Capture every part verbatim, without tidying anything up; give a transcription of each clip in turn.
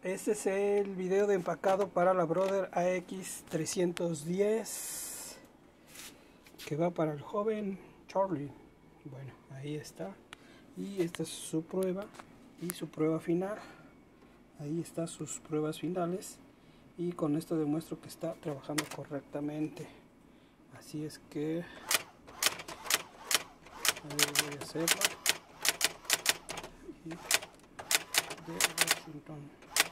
Este es el video de empacado para la Brother A X trescientos diez que va para el joven Charlie. Bueno, ahí está. Y esta es su prueba y su prueba final. Ahí están sus pruebas finales. Y con esto demuestro que está trabajando correctamente. Así es que voy a hacerlo. Y de Washington.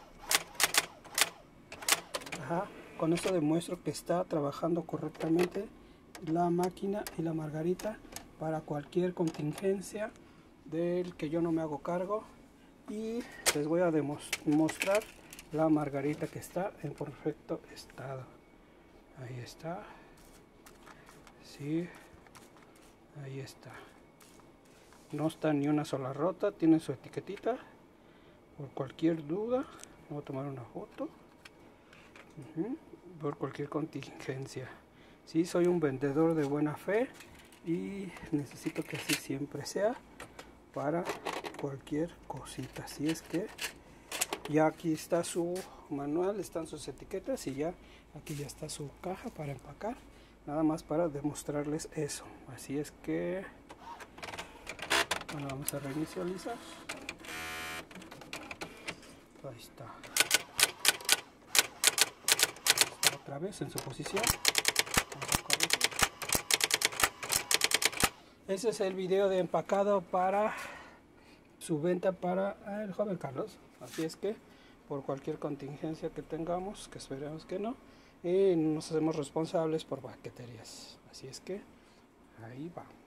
Ajá, con esto demuestro que está trabajando correctamente la máquina y la margarita para cualquier contingencia del que yo no me hago cargo. Y les voy a demostrar la margarita que está en perfecto estado. Ahí está. Sí, ahí está. No está ni una sola rota, tiene su etiquetita. Por cualquier duda, voy a tomar una foto. Uh-huh. Por cualquier contingencia. Sí, soy un vendedor de buena fe y necesito que así siempre sea para cualquier cosita. Así es que ya aquí está su manual, están sus etiquetas y ya aquí ya está su caja para empacar. Nada más para demostrarles eso. Así es que bueno, vamos a reinicializar. Ahí está. Está otra vez en su posición. Vamos a corregir. Ese es el video de empacado para su venta para el joven Carlos. Así es que por cualquier contingencia que tengamos, que esperemos que no, y nos hacemos responsables por paqueterías. Así es que ahí va.